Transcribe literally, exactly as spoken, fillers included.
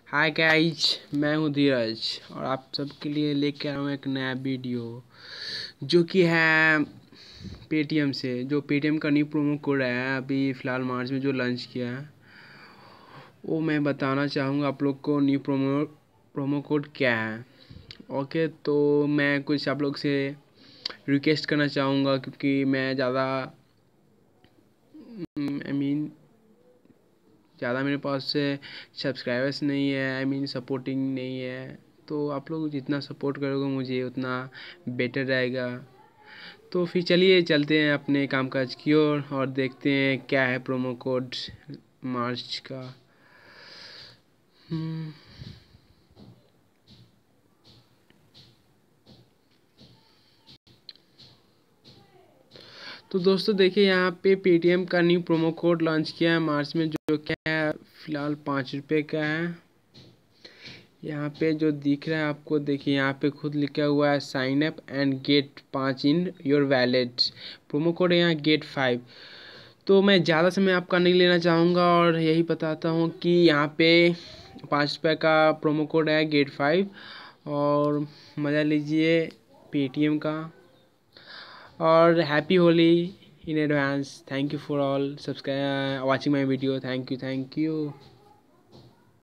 Hi guys, मैं हूँ धीरज और आप सबके लिए लेके आया हूँ एक नया वीडियो जो कि है पेटीएम से। जो पेटीएम का न्यू प्रोमो कोड है अभी फ़िलहाल मार्च में जो लॉन्च किया है, वो मैं बताना चाहूँगा आप लोग को न्यू प्रोमो प्रोमो कोड क्या है। ओके, तो मैं कुछ आप लोग से रिक्वेस्ट करना चाहूँगा क्योंकि मैं ज़्यादा आई मीन ज़्यादा मेरे पास से सब्सक्राइबर्स नहीं है, आई मीन सपोर्टिंग नहीं है। तो आप लोग जितना सपोर्ट करोगे मुझे उतना बेटर रहेगा। तो फिर चलिए चलते हैं अपने कामकाज की ओर और, और देखते हैं क्या है प्रोमो कोड मार्च का। हम्म तो दोस्तों देखिए, यहाँ पे पेटीएम का न्यू प्रोमो कोड लॉन्च किया है मार्च में, जो क्या है फ़िलहाल पाँच रुपये का है। यहाँ पे जो दिख रहा है आपको, देखिए यहाँ पे खुद लिखा हुआ है साइन अप एंड गेट पाँच in your wallet. Promo code है यहाँ गेट फाइव। तो मैं ज़्यादा समय आपका नहीं लेना चाहूँगा और यही बताता हूँ कि यहाँ पे पाँच रुपये का प्रोमो कोड है गेट फाइव, और मज़ा लीजिए पेटीएम का। और happy Holi in advance. Thank you for all subscribe watching my video. Thank you thank you.